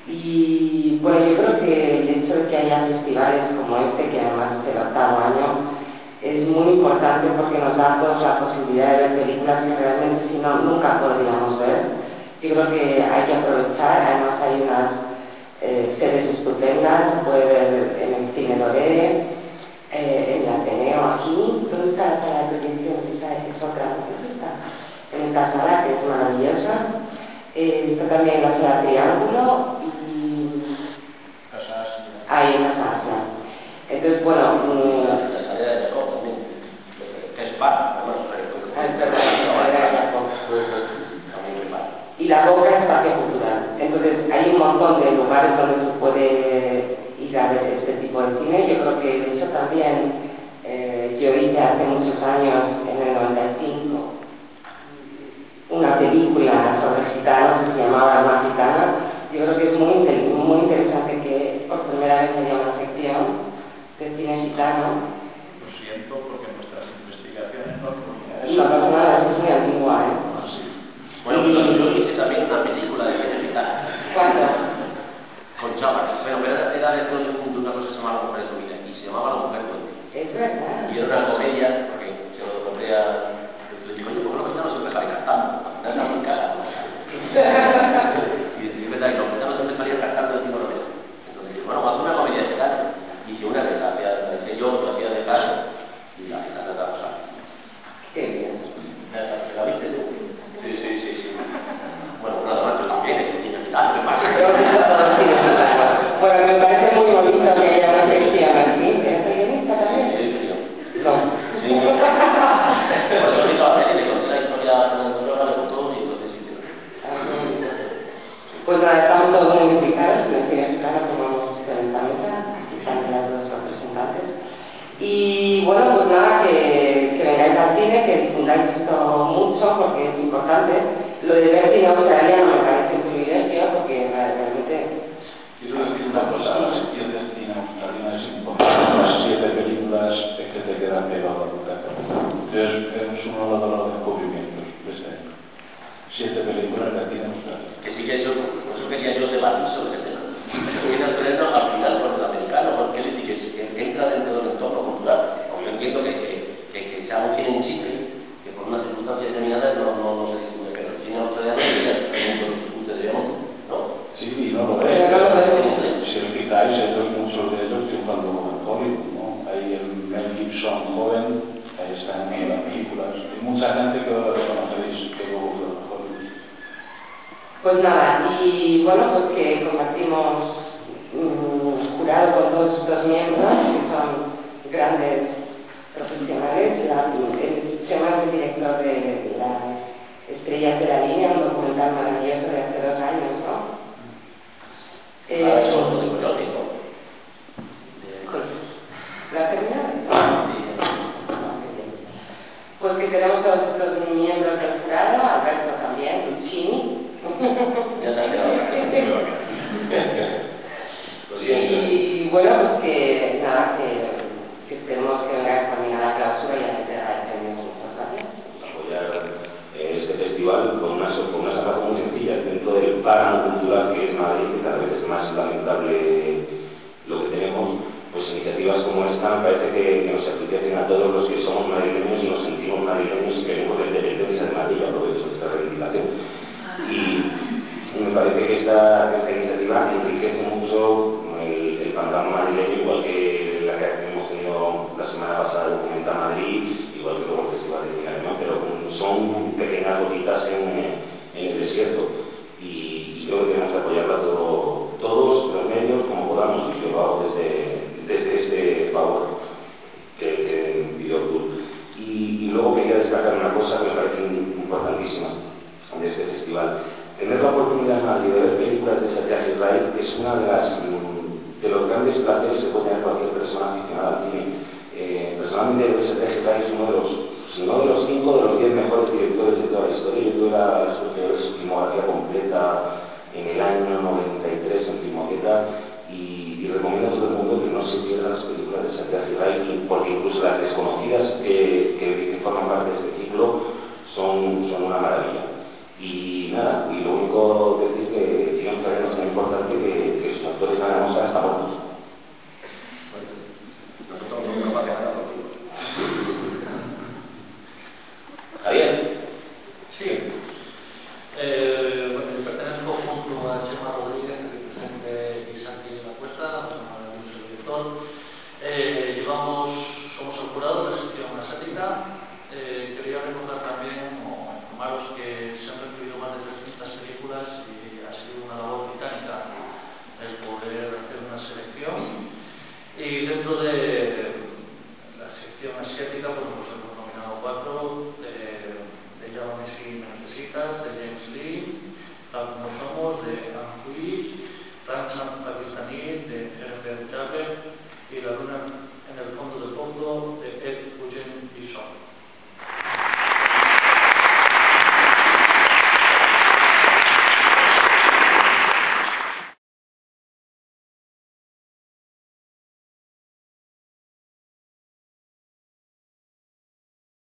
Y bueno, yo creo que el hecho de que haya festivales como este, que además es el 8º año, es muy importante porque nos da a todos la posibilidad de ver películas que realmente si no, nunca podríamos ver. Yo creo que hay que aprovechar, además hay unas sedes estupendas, se puede ver en el Cine Loré, en el Ateneo aquí. ¿Dónde está la sala de proyección? Esa es otra, ¿dónde está? En esta sala, que es maravillosa. Está también la sala Triángulo y ahí en la sala. Entonces, bueno, la salida de Jacob también, que es bar, y la Boca es espacio cultural. Entonces, hay un montón de lugares donde se puede ir a ver este tipo de cine. Yo creo que, de hecho, también yo hice hace muchos años, en el 95, una película sobre gitanos que se llamaba Alma Gitana. Yo creo que es muy interesante que por primera vez haya una sección de cine gitano. Lo siento porque nuestras investigaciones no Y no pasa nada, es muy antigua, ¿eh? sí. Bueno, yo hice también una película de cine gitano. ¿Cuándo? Con Chávez. Bueno, pero era de todo el mundo, una cosa que se llamaba La Mujer Domina, y se llamaba La Mujer Puente. Es verdad. Y era una comedia, porque yo lo conté a... Le digo, oye, ¿por qué los gitanos siempre salen cantando? No están en casa. Y es verdad que los gitanos siempre salían cantando el tipo de novela. Entonces dije, bueno, vamos a hacer una comedia gitana. Y hice una que la hacía yo, lo hacía de caso, y la gitana la pasaba. Qué bien. ¿La viste tú? Sí. Bueno, nada más, yo también, es que tiene gitano, ¿qué pasa? Bueno, me parece muy bonito que haya una sección aquí. ¿Es guionista también? Sí. No. Sí. Bueno, yo ahorita a le conté la historia a la doctora, le contó y entonces sí. Pues nada, estamos todos muy implicados en el cine gitano, como hemos visto en esta mesa. Aquí están las dos representantes. Y bueno, pues nada, que vengáis al cine, que difundáis esto mucho porque es importante. Lo de ver cine australiano me parece un privilegio porque realmente... Quiero decir una cosa, la sección de cine australiano es importante. Las 7 películas es que te quedan pegadas a la butaca. Es uno de los descubrimientos de este año. 7 películas de cine australiano. Que sí que yo, por eso quería yo debatir sobre ese tema. Yo viene al freno al final por el americano, porque él dice que entra dentro del entorno cultural. Yo entiendo que sea un cine en Chile, que por una circunstancia determinada no se discute, pero el cine australiano es un discute, digamos, ¿no? Sí, no lo es. Si os fijáis, muchos de ellos triunfando con el Hollywood, ¿no? Hay el Mel Gibson joven, ahí están en las películas. Hay mucha gente que ahora reconoceréis que luego fue el Hollywood. Pues nada, y bueno, pues que compartimos jurado con todos estos miembros